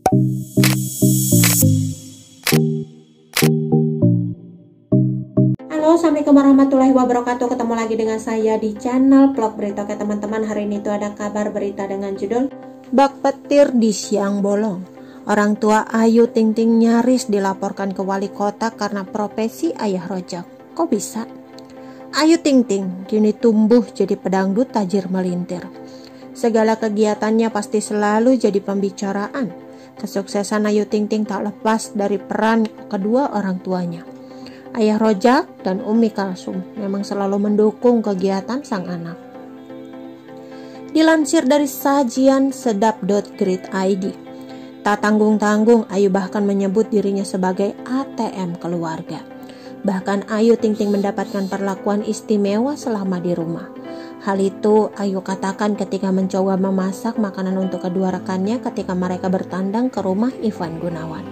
Halo, assalamualaikum warahmatullahi wabarakatuh. Ketemu lagi dengan saya di channel vlog berita. Oke teman-teman, hari ini tuh ada kabar berita dengan judul Bak petir di siang bolong. Orang tua Ayu Ting Ting nyaris dilaporkan ke wali kota karena profesi ayah rojak. Kok bisa? Ayu Ting Ting kini tumbuh jadi pedangdut tajir melintir. Segala kegiatannya pasti selalu jadi pembicaraan. Kesuksesan Ayu Ting Ting tak lepas dari peran kedua orang tuanya. Ayah Rojak dan Umi Kalsum memang selalu mendukung kegiatan sang anak. Dilansir dari sajian sedap.grid.id, tak tanggung-tanggung Ayu bahkan menyebut dirinya sebagai ATM keluarga. Bahkan Ayu Ting Ting mendapatkan perlakuan istimewa selama di rumah. Hal itu Ayu katakan ketika mencoba memasak makanan untuk kedua rekannya ketika mereka bertandang ke rumah Ivan Gunawan.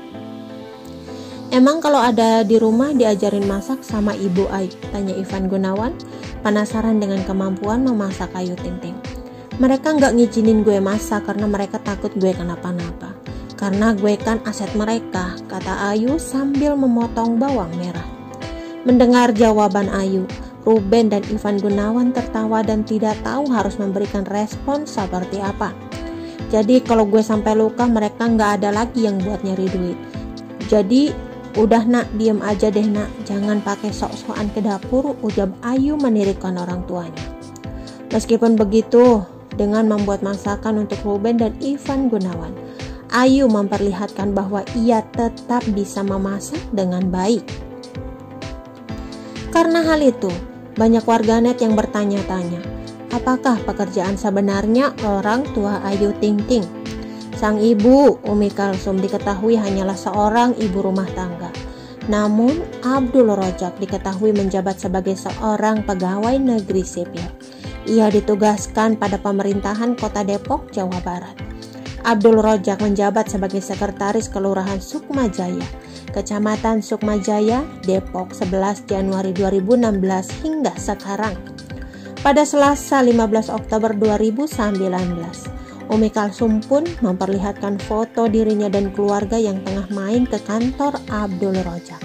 Emang kalau ada di rumah diajarin masak sama ibu Ayu? Tanya Ivan Gunawan, penasaran dengan kemampuan memasak Ayu Ting Ting. Mereka nggak ngizinin gue masak karena mereka takut gue kenapa-napa. Karena gue kan aset mereka, kata Ayu sambil memotong bawang merah. Mendengar jawaban Ayu, Ruben dan Ivan Gunawan tertawa dan tidak tahu harus memberikan respon seperti apa. Jadi kalau gue sampai luka mereka nggak ada lagi yang buat nyari duit. Jadi udah nak, diem aja deh nak, jangan pakai sok-sokan ke dapur, ujar Ayu menirikkan orang tuanya. Meskipun begitu, dengan membuat masakan untuk Ruben dan Ivan Gunawan, Ayu memperlihatkan bahwa ia tetap bisa memasak dengan baik. Karena hal itu, banyak warganet yang bertanya-tanya, apakah pekerjaan sebenarnya orang tua Ayu Ting Ting? Sang ibu, Umi Kalsum, diketahui hanyalah seorang ibu rumah tangga. Namun, Abdul Rojak diketahui menjabat sebagai seorang pegawai negeri sipil. Ia ditugaskan pada pemerintahan Kota Depok, Jawa Barat. Abdul Rojak menjabat sebagai sekretaris Kelurahan Sukmajaya, Kecamatan Sukmajaya, Depok 11 Januari 2016 hingga sekarang. Pada Selasa 15 Oktober 2019, Umi Kalsum pun memperlihatkan foto dirinya dan keluarga yang tengah main ke kantor Abdul Rojak.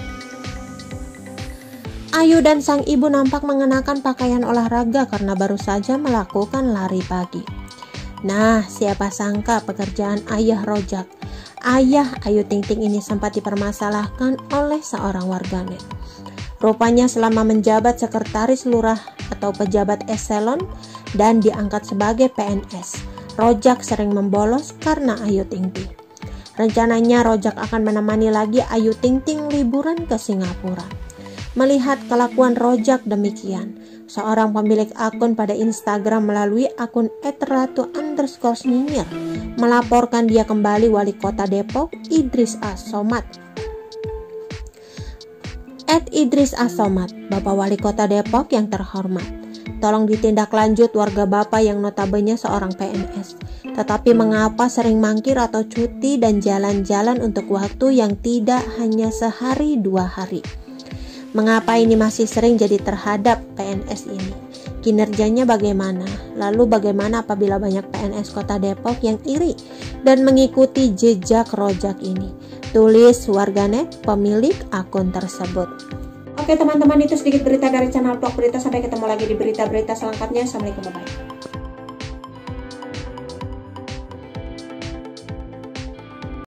Ayu dan sang ibu nampak mengenakan pakaian olahraga karena baru saja melakukan lari pagi. Nah, siapa sangka pekerjaan ayah Rojak, ayah Ayu Ting Ting ini sempat dipermasalahkan oleh seorang warganet. Rupanya selama menjabat sekretaris lurah atau pejabat eselon dan diangkat sebagai PNS, Rojak sering membolos karena Ayu Ting Ting. Rencananya Rojak akan menemani lagi Ayu Ting Ting liburan ke Singapura. Melihat kelakuan Rojak demikian, seorang pemilik akun pada Instagram melalui akun @ratu_nyinyir melaporkan dia kembali wali kota Depok, Idris As-Somad. @Idris As-Somad, Bapak Wali Kota Depok yang terhormat, tolong ditindaklanjut warga Bapak yang notabene seorang PNS. Tetapi mengapa sering mangkir atau cuti dan jalan-jalan untuk waktu yang tidak hanya sehari 2 hari? Mengapa ini masih sering jadi terhadap PNS ini? Kinerjanya bagaimana? Lalu bagaimana apabila banyak PNS Kota Depok yang iri dan mengikuti jejak Rojak ini? Tulis warganet pemilik akun tersebut. Oke teman-teman, itu sedikit berita dari channel vlog berita. Sampai ketemu lagi di berita-berita selanjutnya. Assalamualaikum warahmatullahi wabarakatuh.